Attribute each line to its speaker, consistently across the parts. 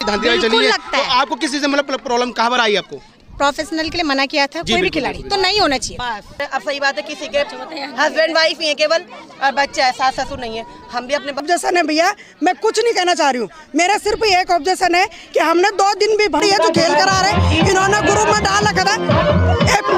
Speaker 1: धांधलीबाजी चली है, तो आपको किसी से मतलब प्रॉब्लम कहाँ पर आई आपको?
Speaker 2: प्रोफेशनल के लिए मना किया था, कोई भी खिलाड़ी तो नहीं होना चाहिए।
Speaker 3: अब सही बात है, किसी के हस्बैंड वाइफ ही है केवल और बच्चा है, सास ससुर नहीं है। हम भी अपने
Speaker 4: ऑब्जेक्शन है भैया, मैं कुछ नहीं कहना चाह रही हूँ। मेरा सिर्फ एक ऑब्जेक्शन है कि हमने 2 दिन भी भरी है जो खेल कर आ रहे हैं, इन्होंने ग्रुप में डाल रखा था। एक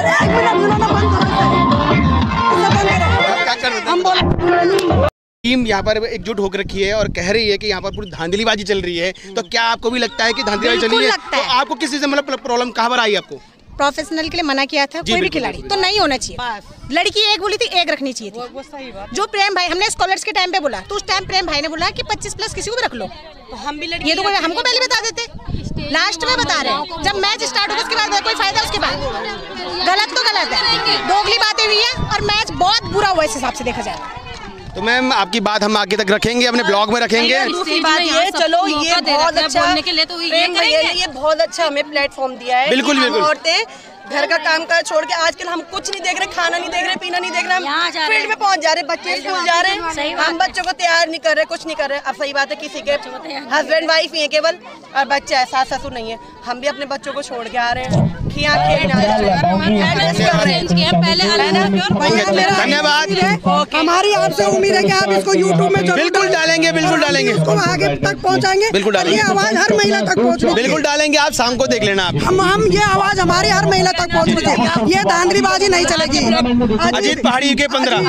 Speaker 4: मिनट
Speaker 1: टीम यहाँ पर एकजुट होकर रखी है और कह रही है कि यहाँ पर पूरी धांधलीबाजी चल रही है, तो क्या आपको भी लगता है कि धांधलीबाजी चली है, तो आपको किसी से मतलब प्रॉब्लम कहाँ पर आई आपको?
Speaker 2: प्रोफेशनल के लिए मना किया था, कोई भी खिलाड़ी तो नहीं होना चाहिए। लड़की एक बोली थी, एक रखनी चाहिए थी।
Speaker 3: वो सही बात।
Speaker 2: जो प्रेम भाई हमने स्कॉलर्स के टाइम पे बोला, तो उस टाइम प्रेम भाई ने बोला कि 25+ किसी को भी रख लो,
Speaker 3: तो हम भी लड़की
Speaker 2: ये तो हमको पहले बता देते, लास्ट में बता रहे हैं। जब मैच स्टार्ट होगा उसके बाद कोई फायदा, उसके बाद गलत तो गलत है, दोगली बातें हुई है और मैच बहुत बुरा हुआ इस हिसाब से देखा जाए।
Speaker 1: तो मैम आपकी बात हम आगे तक रखेंगे, अपने ब्लॉग में रखेंगे।
Speaker 3: दूसरी बात ये, चलो ये बहुत अच्छा ये बहुत अच्छा हमें प्लेटफॉर्म दिया है।
Speaker 1: बिल्कुल बिल्कुल।
Speaker 3: औरतें घर का काम काज छोड़ के, आजकल हम कुछ नहीं देख रहे, खाना नहीं देख रहे, पीना नहीं देख रहे, हम फील्ड में पहुंच जा रहे, बच्चे स्कूल जा रहे हैं, हम बच्चों को तैयार नहीं कर रहे, कुछ नहीं कर रहे। अब सही बात है, किसी के हस्बैंड वाइफ ही है केवल और बच्चा है, सास ससुर नहीं है। हम भी अपने बच्चों को छोड़ के आ रहे हैं,
Speaker 1: धन्यवाद।
Speaker 4: हमारी आपसे उम्मीद है कि आप इसको यूट्यूब में
Speaker 1: बिल्कुल डालेंगे, बिल्कुल डालेंगे,
Speaker 4: इसको आगे तक पहुंचाएंगे,
Speaker 1: बिल्कुल डालेंगे,
Speaker 4: ये आवाज हर महिला तक पहुंचे,
Speaker 1: बिल्कुल डालेंगे। आप शाम को देख लेना, आप
Speaker 4: हम ये आवाज हमारी हर महिला तक पहुंचनी चाहिए। ये धांधलीबाजी नहीं चलेगी।
Speaker 1: अजीत पहाड़ी के 15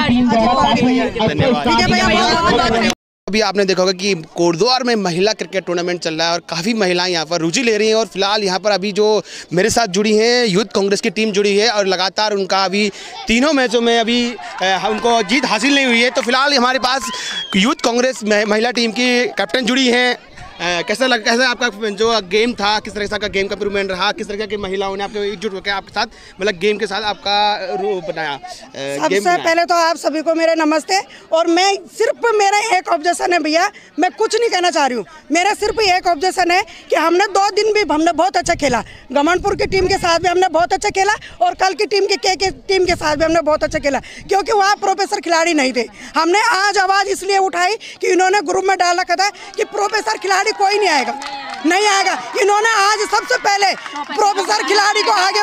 Speaker 4: ठीक है भैया।
Speaker 1: अभी आपने देखा होगा कि कोटद्वार में महिला क्रिकेट टूर्नामेंट चल रहा है और काफ़ी महिलाएं यहाँ पर रुचि ले रही हैं। और फिलहाल यहाँ पर अभी जो मेरे साथ जुड़ी हैं, यूथ कांग्रेस की टीम जुड़ी है और लगातार उनका अभी तीनों मैचों में अभी उनको जीत हासिल नहीं हुई है। तो फिलहाल हमारे पास यूथ कांग्रेस महिला टीम की कैप्टन जुड़ी हैं। कैसा आपका जो गेम था, किस तरह से आपका गेम का इम्प्रूवमेंट रहा, किस तरह की महिलाओं ने आपको एकजुट होकर आपके साथ मतलब गेम के साथ आपका रूप बनाया?
Speaker 4: सबसे पहले तो आप सभी को मेरे नमस्ते। और मैं सिर्फ मेरा एक ऑब्जेक्शन है भैया, मैं कुछ नहीं कहना चाह रही हूँ। मेरा सिर्फ एक ऑब्जेक्शन है कि हमने 2 दिन भी हमने बहुत अच्छा खेला, गमनपुर की टीम के साथ भी हमने बहुत अच्छा खेला और कल की टीम टीम के साथ भी हमने बहुत अच्छा खेला, क्योंकि वहाँ प्रोफेसर खिलाड़ी नहीं थे। हमने आज आवाज़ इसलिए उठाई कि इन्होंने ग्रुप में डाल रखा था कि प्रोफेसर खिलाड़ी कोई नहीं आएगा, नहीं आएगा। इन्होंने आज सबसे पहले प्रोफेसर खिलाड़ी को आगे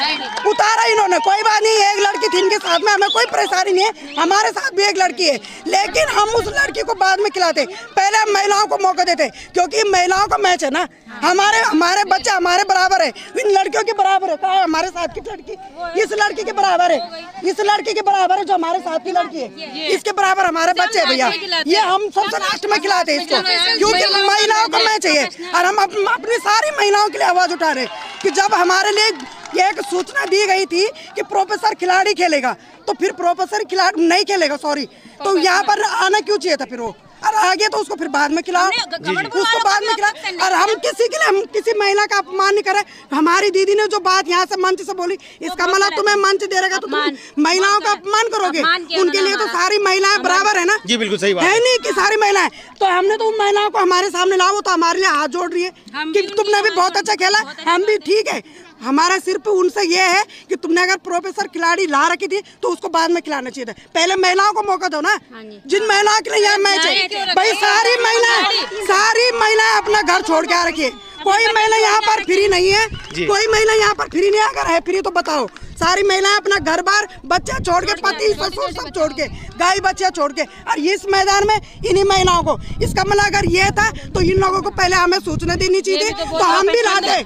Speaker 4: उतारा इन्होंने। कोई बात नहीं, एक लड़की थी इनके साथ में, हमें कोई परेशानी नहीं है, हमारे साथ भी एक लड़की है, लेकिन हम उस लड़की को बाद में खिलाते, पहले हम महिलाओं को मौका देते, क्योंकि महिलाओं का मैच है ना। हमारे बच्चे हमारे बराबर है, इन लड़कियों के बराबर है। कहा हमारे साथ की लड़की इस लड़की के बराबर है, इस लड़की के बराबर है जो हमारे साथ की लड़की है, इसके बराबर हमारे बच्चे हैं भैया। ये हम सबसे लास्ट में खिलाते हैं इसको, क्योंकि महिलाओं को मैच चाहिए। और हम अपनी सारी महिलाओं के लिए आवाज उठा रहे कि जब हमारे लिए ये एक सूचना दी गई थी कि प्रोफेसर खिलाड़ी खेलेगा, तो फिर प्रोफेसर खिलाड़ी नहीं खेलेगा, सॉरी, तो यहाँ पर आना क्यों चाहिए था फिर वो? और आगे तो उसको फिर बाद में खिलाओ, उसको बाद में खिलाओ। और हम किसी महिला का अपमान नहीं कर रहे। हमारी दीदी ने जो बात यहाँ से मंच से बोली, इसका मतलब तुम्हें मंच दे रहेगा तो तुम महिलाओं का अपमान करोगे। उनके लिए तो सारी महिलाएं बराबर है ना।
Speaker 1: जी बिल्कुल सही बात
Speaker 4: है, नहीं कि सारी महिलाएं। तो हमने तो उन महिलाओं को हमारे सामने लाओ, तो हमारे लिए हाथ जोड़ रही है कि तुमने भी बहुत अच्छा खेला, हम भी ठीक है। हमारा सिर्फ उनसे ये है कि तुमने अगर प्रोफेसर खिलाड़ी ला रखी थी तो उसको बाद में खिलाना चाहिए था, पहले महिलाओं को मौका दो ना। जिन महिलाओं के लिए यहाँ मैच है भाई, सारी महिलाएं अपना घर छोड़ के आ रखी है। कोई महिला यहाँ पर फ्री नहीं है, कोई महिला यहाँ पर फ्री नहीं है। अगर है फ्री तो बताओ। सारी महिलाएं अपना घर बार बच्चा छोड़ के, पति ससुर सब छोड़ के, गाय बच्चा छोड़ के, और इस मैदान में इन्हीं महिलाओं को, इसका मतलब अगर ये था तो इन लोगों को पहले हमें सूचना देनी चाहिए, तो हम भी लाते।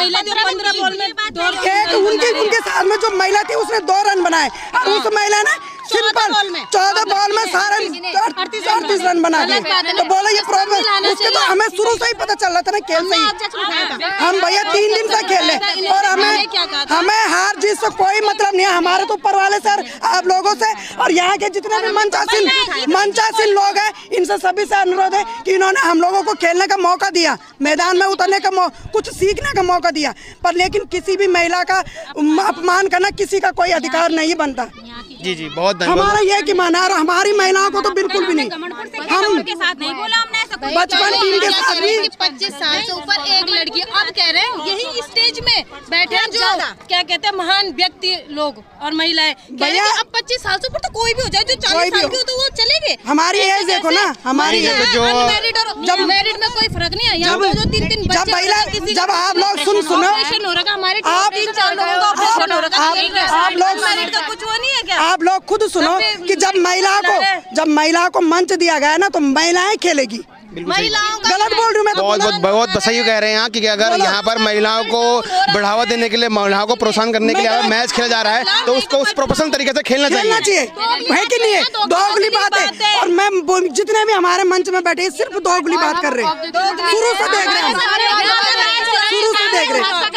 Speaker 4: उनके साथ में जो महिला थी उसने 2 रन बनाए और उस महिला ने सिंपल 14 बॉल में सारे 38 रन बना दिए। तो बोलो ये प्रॉब्लम, उसके तो हमें शुरू से ही पता चल रहा था ना खेल से ही। हम भैया 3 दिन से खेल रहे और हमें हार जीत से कोई मतलब नहीं है। हमारे तो ऊपर वाले सर, आप लोगों से और यहाँ के जितने भी मंचासीन लोग हैं, इनसे सभी से अनुरोध है कि इन्होंने हम लोगों को खेलने का मौका दिया, मैदान में उतरने का कुछ सीखने का मौका दिया, पर लेकिन किसी भी महिला का अपमान करना किसी का कोई अधिकार नहीं बनता।
Speaker 1: जी जी, बहुत धन्यवाद।
Speaker 4: हमारा ये कि माना है, हमारी महिलाओं को तो बिल्कुल भी नहीं। हम
Speaker 5: के साथ नहीं बोला हमने ऐसा कुछ।
Speaker 4: बचपन टीम के साथ भी
Speaker 5: 25 साल से ऊपर एक लड़की, अब कह रहे हैं यही स्टेज में बैठे हैं जो क्या कहते हैं महान व्यक्ति लोग और महिलाएं, भैया अब 25 साल से ऊपर तो कोई भी हो जाए, जो 40 साल की हो तो वो चलेंगे।
Speaker 4: हमारी एज देखो ना, हमारी
Speaker 5: अनमैरिड और जब मैरिड में कोई फर्क नहीं है। यहाँ पे जो 3-3 बच्चे,
Speaker 4: जब आप लोग सुनो
Speaker 5: ऑपरेशन हो रहा है, हमारे 3-4 लोगों का ऑपरेशन हो रहा है,
Speaker 4: आप लोग
Speaker 5: मैरिड का कुछ वो नहीं है क्या?
Speaker 4: आप लोग खुद सुनो कि जब महिला को मंच दिया गया ना तो महिलाएं खेलेगी।
Speaker 5: महिलाओं का
Speaker 4: गलत बोल रही हूँ मैं तो।
Speaker 1: बहुत सही कह रहे हैं यहाँ कि अगर यहाँ पर महिलाओं को बढ़ावा देने के लिए, महिलाओं को प्रोत्साहन करने के लिए अगर मैच खेला जा रहा है तो उसको उस प्रोफेशनल तरीके से खेलना चाहिए
Speaker 4: है कि नहीं है? दोगली बात है। और मैं जितने भी हमारे मंच में बैठे सिर्फ दोगली बात कर रहे हैं, शुरू से देख रहे हैं, शुरू से देख रहे हैं,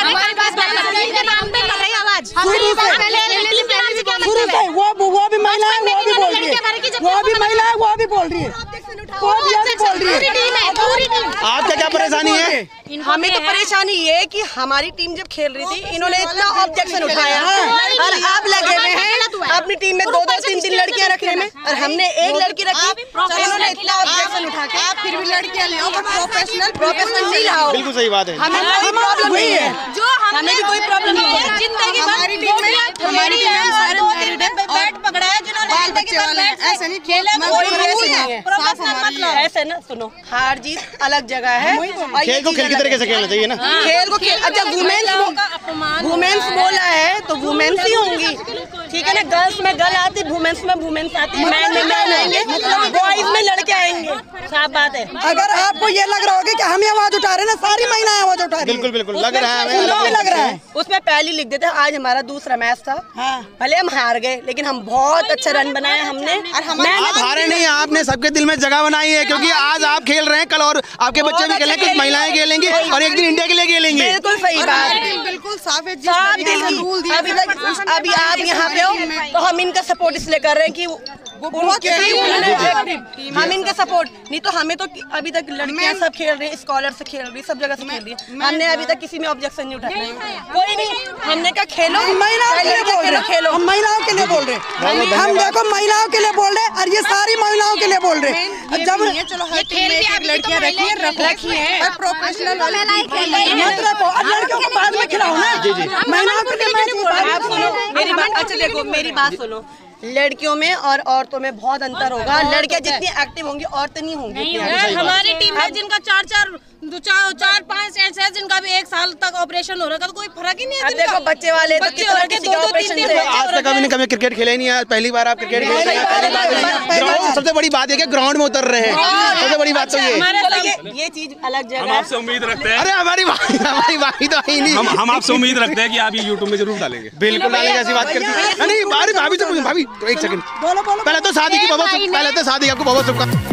Speaker 4: शुरू से। वो भी महिला है, वो भी बोल रही है, वो भी महिला है, वो भी बोल रही है, वो भी बोल रही है।
Speaker 1: आपका क्या परेशानी है?
Speaker 3: हमें तो परेशानी ये है कि हमारी टीम जब खेल रही थी इन्होंने इतना ऑब्जेक्शन उठाया और आप लगे हुए हैं अपनी टीम में 2-2, 3-3 लड़कियां रखने में, और हमने एक लड़की रखी, इन्होंने इतना ऑब्जेक्शन उठा के आप फिर भी लड़कियां ले आओ, प्रोफेशनल नहीं लाओ।
Speaker 1: बिल्कुल सही बात है।
Speaker 3: हमें कोई प्रॉब्लम नहीं है,
Speaker 5: जो
Speaker 3: हमें भी कोई प्रॉब्लम नहीं है।
Speaker 5: जिंदगी हमारी टीम में बैट पकड़ा है, जिन्होंने ऐसा नहीं खेला,
Speaker 3: ऐसे ना सुनो, हार जीत अलग जगह है,
Speaker 1: खेल को खेल की तरीके से खेलना चाहिए ना।
Speaker 3: खेल को खेल। अच्छा वुमेन्स बोला है तो वुमेन्स ही होंगी, ठीक है ना। गर्ल्स में गर्ल आती, वुमेन्स में वुमेन्स आती, मैन में मैन आएंगे, बॉयज में लड़के आएंगे, साफ बात है।
Speaker 4: अगर आपको ये लग रहा होगा कि हम आवाज उठा रहे हैं ना, सारी महिलाएं आवाज उठा रही हैं।
Speaker 1: बिल्कुल लग रहा है,
Speaker 4: हमें लग रहा है।
Speaker 3: उसमें पहले लिख देते, आज हमारा दूसरा मैच था, भले हम हार गए लेकिन हम बहुत अच्छा रन बनाया हमने।
Speaker 1: आप हारे नहीं, आपने सबके दिल में जगह बनाई है, क्योंकि आज आप खेल रहे हैं, कल और आपके बच्चे भी खेलेंगे, कुछ महिलाएं खेलेंगे और एक दिन इंडिया के लिए खेलेंगे।
Speaker 3: बिल्कुल सही बात, बिल्कुल साफ दिल की। अभी आप यहाँ पे हो तो हम इनका सपोर्ट इसलिए कर रहे हैं कि हम इनका सपोर्ट नहीं तो हमें तो अभी तक लड़कियां सब खेल रही हैं, स्कॉलर से खेल रही है, सब जगह से खेल रही है, हमने अभी तक किसी में ऑब्जेक्शन नहीं उठाया, कोई नहीं। हमने कहा खेलो,
Speaker 4: महिलाओं के लिए बोल रहे,
Speaker 3: खेलो,
Speaker 4: हम महिलाओं के लिए बोल रहे, हम देखो महिलाओं के लिए बोल रहे और ये सारी महिलाओं के लिए बोल रहे। जब
Speaker 3: चलो हर टीम में एक लड़कियां रखी है और प्रोफेशनल
Speaker 4: मत रखो, लड़कियों को बाद में खिलाओ ना, महिलाओं के लिए।
Speaker 3: आप सुनो मेरी बात, अच्छा देखो मेरी बात सुनो, लड़कियों में और औरतों में बहुत अंतर होगा। लड़कियां जितनी एक्टिव होंगी औरतें नहीं होंगी।
Speaker 5: हमारी टीम में जिनका 4-5 ऐसे हैं जिनका भी 1 साल तक ऑपरेशन हो रहा है, तो कोई फर्क ही नहीं है।
Speaker 3: देखो बच्चे वाले तो किस तरह के 2-3
Speaker 1: आज तक कभी क्रिकेट खेले नहीं है, पहली बार आप क्रिकेट खेल रहे हैं। सबसे बड़ी बात है कि ग्राउंड में उतर रहे हैं, सबसे बड़ी बात तो
Speaker 3: ये चीज अलग जगह।
Speaker 6: हम आपसे उम्मीद रखते हैं,
Speaker 1: अरे हमारी बात तो है नहीं,
Speaker 6: हम आपसे उम्मीद रखते हैं कि आप ये यूट्यूब में जरूर डालेंगे।
Speaker 1: बिल्कुल डालेंगे, ऐसी बात करती है नहीं। भाभी तो एक सेकंड, पहले तो शादी की बहुत, पहले तो शादी आपको बहुत शुभकामनाएं।